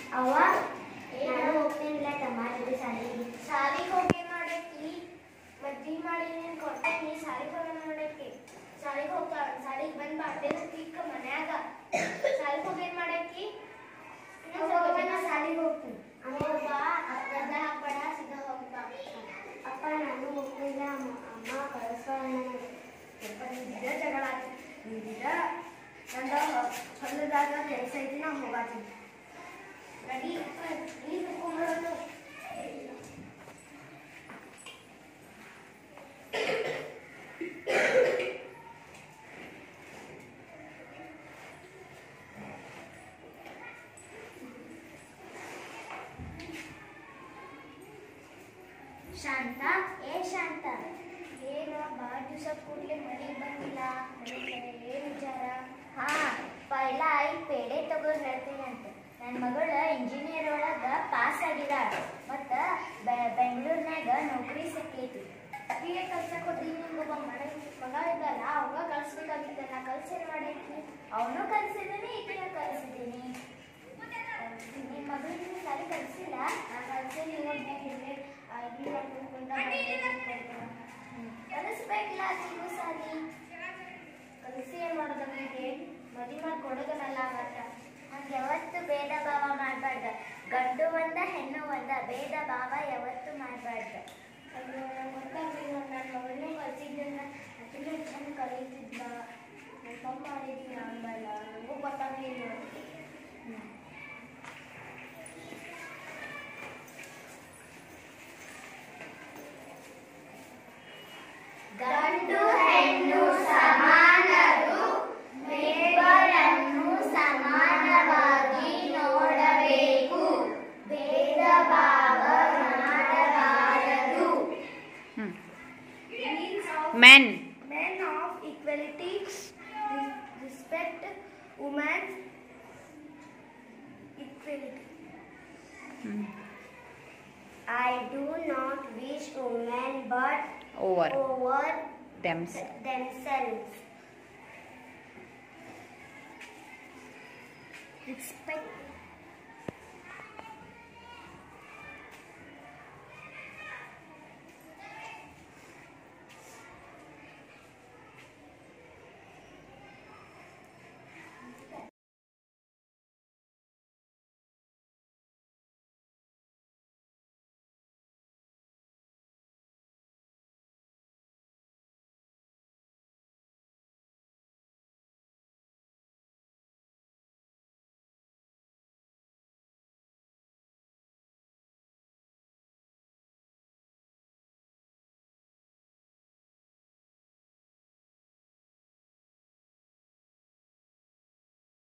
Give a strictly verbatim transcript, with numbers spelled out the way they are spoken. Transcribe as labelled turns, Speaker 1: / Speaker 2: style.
Speaker 1: ಅವ್ವ ನಾನು ಹೋಗ್ತೇನಿಲ್ಲ ತಮ್ಮ ಜೊತೆ ಶಾಲೆಗೆ.
Speaker 2: ಶಾಲೆಗೆ ಹೋಗಿ ಏನ್ ಮಾಡೈತಿ? ಮದ್ವಿ ಮಾಡಿ ನೀನ್ ಕೊಡ್ತೇನಿ ಶಾಲೆಗೆ ಹೋಗೋಣ ಮಾಡೈತಿ. ಶಾಲೆಗೆ ಹೋಗ್ತಾ ಶಾಲೆಗೆ ಬಂದ್ ಮಾಡ್ತೇನೆ ತಿಕ್ಕ ಮನ್ಯಾಗ. ಶಾಲೆಗೆ ಹೋಗಿ ಏನ್ ಮಾಡೈತಿ?
Speaker 1: ಶಾಲೆಗೆ ಹೋಗ್ತೀನಿ.
Speaker 2: ಹೋಗ್ಬಾ, ಗದ್ದ ಹಾಕ್ಬೇಡ, ಸೀದಾ ಹೋಗ್ಬಾ.
Speaker 1: ಅಪ್ಪ ನಾನು ಹೋಗ್ತಿಲ್ಲ, ಅಮ್ಮ ಕಳಿಸ್ಕೊಳ್ಳೋಣ.
Speaker 2: ನಿಂದಿದ ಜಗಳ ಆಯ್ತು. ನಿಂದಿದ ನಂದ ಹೊಲದಾಗ ಕೆಲಸ ಐತಿ, ನಾ ಹೋಗಾತೀನಿ. ರೆಡಿ ನೀರು ತಗೊಂಡ್ಬರೋದು.
Speaker 1: ಶಾಂತ, ಏ ಶಾಂತ,
Speaker 2: ಏನ ಭಾಳ ದಿವಸ ಕೂಡಲೇ ಮನೆಗೆ ಬಂದಿಲ್ಲ. ಏನು ವಿಚಾರ?
Speaker 1: ಹಾ ಪೈಲ ಐದು ಪೇಡೆ ತಗೊಂಡು ಹೇಳ್ತೀನಿ ಅಂತ. ನನ್ನ ಮಗಳು ಇಂಜಿನಿಯರ್ ಒಳಗ ಪಾಸ್ ಆಗಿದ್ದಾಳ ಮತ್ತು ಬೆಂಗಳೂರಿನಾಗ ನೌಕರಿ ಸಿಕ್ಕೈತಿ.
Speaker 2: ಹೀಗೆ ಕಲ್ಸಕ್ಕೆ ಹೋದ್ರಿ. ನಿಮ್ಗೊಬ್ಬ ಮನೆ ಮಗ ಇದ್ದಲ್ಲ, ಅವಾಗ ಕಲ್ಸ್ಬೇಕಾಗಿತ್ತಲ್ಲ. ಕಲ್ಸಿ ಏನು ಮಾಡೈತಿ?
Speaker 1: ಅವನು ಕಲಿಸಿದ್ದೀನಿ, ಈಗಿನ ಕಲಿಸಿದ್ದೀನಿ.
Speaker 2: ನಿಮ್ಮ ಮಗಳಿಗೆ ಸಾಲಿ ಕಲಿಸಿಲ್ಲ? ನಾನು ಕಲಿಸಿ ಓದ್ಬೇಕಿದ್ರೆ ಇಲ್ಲಿ ಕುಂತ
Speaker 1: ಕಲಿಸ್ಬೇಕಿಲ್ಲ ನೀವು ಸಾಲಿ.
Speaker 2: ಕಲಿಸಿ ಏನು ಮಾಡೋದು? ನಮಗೆ ಮದುವೆ ಮಾಡಿ ಕೊಡೋದನ್ನಲ್ಲ ಆಗತ್ತ.
Speaker 1: ಹಂಗೆ ಯಾವತ್ತು ಭೇದ ಭಾವ ಮಾಡಬಾರ್ದು. ಗಂಡು ಒಂದ ಹೆಣ್ಣು ಒಂದ, ಭೇದ ಭಾವ ಯಾವತ್ತು ಮಾಡಬಾರ್ದು.
Speaker 2: ಅದು ನಂಗೆ ಗೊತ್ತಾಗ್ಲಿಲ್ಲ. ನನ್ನ ಮಗಳನ್ನೂ ಕಲಿಸಿದ್ದಿಂದ ಅತಿಗೆ ಚಂದ ಕಲಿತಿದ್ದ. ನಾನು ತಪ್ಪು ಮಾಡಿದ್ದೀನಿ ಅಂದಲ್ಲ, ನನಗೂ ಗೊತ್ತಾಗಲಿಲ್ಲ.
Speaker 1: ಗಂಡು ಹೆಣ್ಣು ಸಮಾನರು, ಇಬ್ಬರನ್ನು ಸಮಾನವಾಗಿ ನೋಡಬೇಕು, ಭೇದ ಭಾವ ಮಾಡಬಾರದು.
Speaker 3: Men.
Speaker 2: Men of equality, respect women's equality.
Speaker 3: Hmm.
Speaker 1: I do not wish women but
Speaker 3: Over
Speaker 1: over
Speaker 3: Thems.
Speaker 1: themselves. Respect